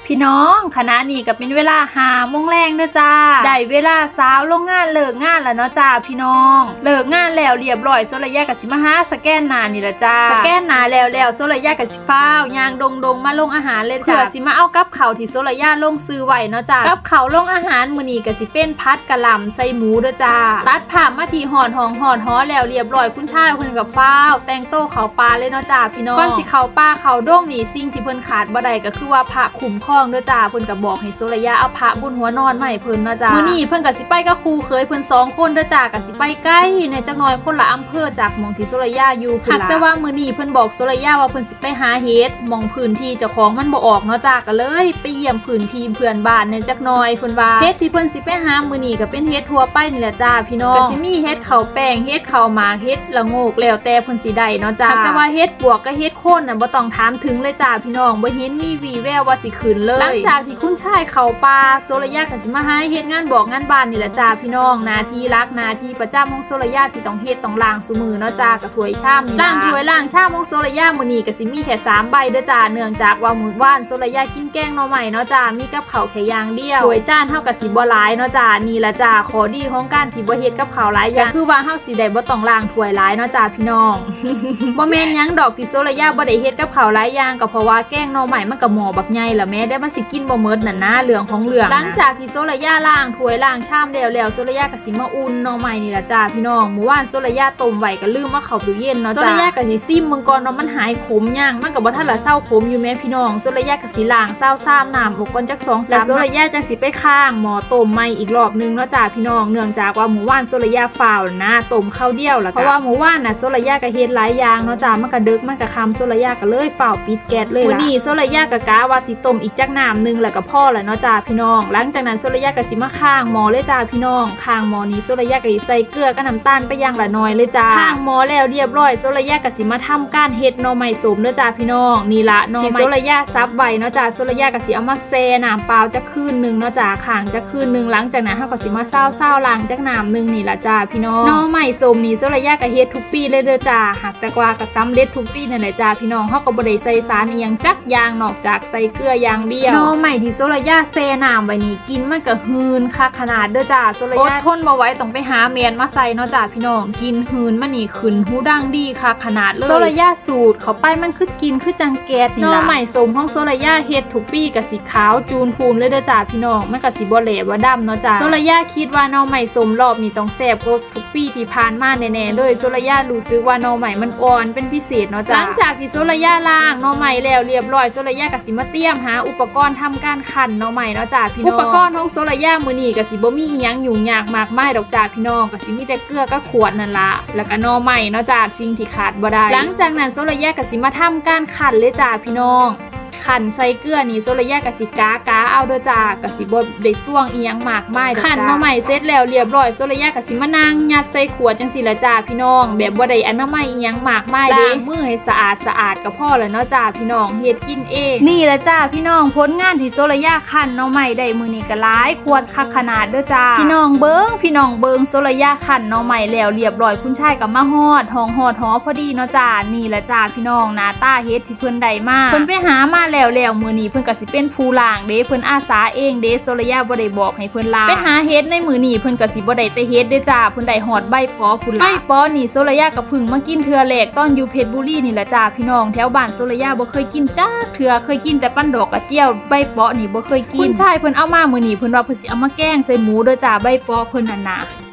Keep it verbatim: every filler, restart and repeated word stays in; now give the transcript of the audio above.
พี่น้องคณะนี้ก็เป็นเวลาหาโมงแรงเด้อจ้าได้เวลาสาวลงงานเลิกงานแล้วเนาะจ้าพี่น้องเลิกงานแล้วเรียบร้อยโซลยากับสิมาหาสแกนหน้านี่แหละจ้าสแกนหน้าแล้วแล้วโซลยากับสิฟ้าวยางดงดงมาลงอาหารเลยจ้าเผื่อสิมาเอากับเขาที่โซลยาลงซื้อไว้เนาะจ้ากับเขาลงอาหารมื้อนี้ก็สิเป็นพัดกะหล่ำใส่หมูเด้อจ้าตัดผ่ามาที่ห่อนหองห่อนฮ้อแล้วเรียบร้อยคุณชายเพิ่นกับฟ้าวแต่งโต๊ะเขาปลาเลยเนาะจ้าพี่น้องก่อนสิเขาปลาเขาด้งนี่สิ่งที่เพิ่นขาดบ่ได้ก็คือว่าพระคุ้มครองเด้อจ้าเพิ่นก็บอกให้โซลยาเอาพระบุญหัวนอนมาให้เพิ่นนะจ้ามื้อนี้เพิ่นก็สิไปกับครูเคยเพิ่นสองคนเด้อจ้าก็สิไปใกล้ในจักหน่อยคนละอำเภอจากหม่องที่โซลยาอยู่พุ่นล่ะแต่ว่ามื้อนี้เพิ่นบอกโซลยาว่าเพิ่นสิไปหาเฮ็ดหม่องพื้นที่เจ้าของมันบ่ออกเนาะจ้าก็เลยไปเยี่ยมพื้นที่เพื่อนบ้านในจักหน่อยเพิ่นว่าเฮ็ดที่เพิ่นสิไปหามื้อนี้ก็เป็นเฮ็ดทั่วไปนี่แหละจ้าพี่น้องก็สิมีเฮ็ดข้าวแป้งเฮ็ดข้าวหมากเฮ็ดละโงกแล้วแต่เพิ่นสิได้เนาะจ้าแต่ว่าเฮ็ดบวกกับเฮ็ดโคนน่ะบ่ต้องถามถึงเลยจ้าพี่น้องบ่เห็นมีวี่แววว่าสิขึ้นเลยหลังจากที่คุณชายเข้าป่าโซลยาก็สิมาหาเฮ็ดงานบอกงานบ้านนี่แหละจ้าพี่น้องหน้าที่รักหน้าที่ประจำของโซลยาที่ต้องเฮ็ดต้องล้างซุมือเนาะจ้ากับถ้วยชามนี่ล้างถ้วยล้างชามของโซลยามื้อนี้ก็สิมีแค่สามใบเด้อจ้าเนื่องจากว่ามื้อวานโซลยากินแกงหน่อไม้เนาะจ้ามีกับข้าวแค่อย่างเดียวถ้วยจานเฮาก็สิบ่หลายเนาะจ้านี่ล่ะจ้าข้อดีของการที่บ่เฮ็ดกับข้าวหลายอย่างคือว่าเฮาสิได้บ่ต้องล้างถ้วยหลายเนาะจ้าพี่น้อง บ่แม่นหยังดอกที่โซลยาบ่ได้เฮ็ดกับข้าวหลายอย่างก็เพราะว่าแกงหน่อไม้มันก็หม้อบักใหญ่ล่ะแม่ได้มันสิกินบ่หมดนั่นนะเรื่องของเรื่องหลังจากที่โซลยาล้างถ้วยล้างชามแล้วแล้วโซลยาก็สิมาอุ่นหน่อไม้นี่ล่ะจ้าพี่น้องเมื่อวานโซลยาต้มไว้ก็ลืมเอาเข้าตู้เย็นเนาะจ้าโซลยาก็สิซิมเบิ่งก่อนเนาะมันหายขมยังมันก็บ่ทันละเซาขมอยู่แม่พี่น้องโซลยาก็สิล้างเซาซ้ำน้ำออกก่อนจัก สอง สาม แล้วโซลยาจังสิไปข้างหม้อต้มใหม่อีกรอบนึงเนาะจ้าพี่น้องเนื่องจากว่าเมื่อวานโซลยาฝ่าวนะต้มข้าวเดียวแล้วเพราะว่าเมื่อวานน่ะโซลยาก็เฮ็ดหลายอย่างเนาะจ้ามันก็ดึกมันก็ค่ำโซลยาก็เลยฝ่าวปิดแก๊สเลยมื้อนี้โซลยาก็กะว่าสิต้มอีกจักน้ำนึงแล้วก็พอแล้วเนาะจ้าพี่น้องหลังจากนั้นโซลยาก็สิมาข้างหม้อเลยจ้าพี่น้องข้างหม้อนี้โซลยาก็สิใส่เกลือกับน้ำตาลไปอย่างละน้อยเลยจ้าข้างหม้อแล้วเรียบร้อยโซลยาก็สิมาทำการเฮ็ดหน่อไม้ส้มเด้อจ้าพี่น้องนี่ละหน่อไม้ที่โซลยาซับไว้เนาะจ้าโซลยาก็สิเอามาแช่น้ำเปล่าจักคืนนึงเนาะจ้าข้างจักคืนนึงหลังจากนั้นเฮาก็สิมาเซาๆล้างจักน้ำนึงนี่ล่ะจ้าพี่น้องหน่อไม้ส้มนี่โซลยาก็เฮ็ดทุกปีเลยเด้อจ้าหากแต่ว่าก็สำเร็จทุกปีนั่นแหละจ้าพี่น้องเฮาก็บ่ได้ใส่สารอีหยังจักอย่างนอกจากใส่เกลืออย่างเดียวหน่อไม้ที่โซลยาแช่น้ำไว้นี่กินมันก็หืนคักขนาดเด้อจ้าโซลยาอดทนบ่ไหวต้องไปหาแมนมาใส่เนาะจ้าพี่น้องกินหืนมันนี่ขึ้นหูดังดีคักขนาดเลยโซลยาสูตรเข้าไปมันคือกินคือจังแก๊สนี่ล่ะหน่อไม้ส้มของโซลยาเฮ็ดทุกปีก็สิขาวจูนพูนเลยเด้อจ้าพี่น้องมันก็สิบ่แหลบ่ดำเนาะจ้าโซลยาคิดว่าหน่อไม้ส้มรอบนี้ต้องแซ่บกว่าทุกปีที่ผ่านมาแน่ๆเลยโซลยารู้สึกว่าหน่อไม้มันอ่อนเป็นพิเศษเนาะจ้าหลังจากที่โซลยาล้างหน่อไม้แล้วเรียบร้อยโซลยาก็สิมาเตรียมหาอุปกรณ์ทำการคั่นหน่อไม้เนาะจ้าพี่น้องอุปกรณ์ของโซลยามื้อนี้ก็สิบ่มีอีหยังยุ่งยากมากมายดอกจ้าพี่น้องก็สิมีแต่เกลือกับขวดนั่นล่ะแล้วก็หน่อไม้เนาะจ้าสิ่งที่ขาดบ่ได้หลังจากนั้นโซลยาก็สิมาทำการคั่นเลยจ้าพี่น้องขันใส่เกลือนี่โซลยากะสิกากาเอาเด้อจ้ากะสิบ่ได้ตวงอีหยังมากมายขันหน่อไม้เสร็จแล้วเรียบร้อยโซลยากะสิมานางยัดใส่ขวดจังซี่ล่ะจ้าพี่น้องแบบบ่ได้อนามัยอีหยังมากมายเด้ล้างมือให้สะอาดสะอาดก็พอแล้วเนาะจ้าพี่น้องเฮ็ดกินเองนี่ล่ะจ้าพี่น้องผลงานที่โซลยาขันหน่อไม้ได้มื้อนี้ก็หลายขวดคักขนาดเด้อจ้าพี่น้องเบิ่งพี่น้องเบิ่งโซลยาขันหน่อไม้แล้วเรียบร้อยคุณชายก็มาฮอดห้องฮอดหอพอดีเนาะจ้านี่ล่ะจ้าพี่น้องหน้าตาเฮ็ดที่เพิ่นได้มาเพิ่นไปหามาแล้วแล้วมื้อนี้เพิ่นก็สิเป็นผู้ล้างเด้เพิ่นอาสาเองเด้โซลยาบ่ได้บอกให้เพิ่นล้างไปหาเฮ็ดในมื้อนี้เพิ่นก็สิบ่ได้แต่เฮ็ดเด้จ้าเพิ่นได้ฮอดใบปอพุ่นล่ะใบปอนี่โซลยาก็เพิ่งมากินเทื่อแรกตอนอยู่เพชรบุรีนี่ล่ะจ้าพี่น้องแถวบ้านโซลยาบ่เคยกินจ้าเทื่อเคยกินแต่ปั้นดอกกระเจียวใบปอนี่บ่เคยกินคุณชายเพิ่นเอามามื้อนี้เพิ่นว่าเพิ่นสิเอามาแกงใส่หมูเด้อจ้าใบปอเพิ่นนั่นน่ะ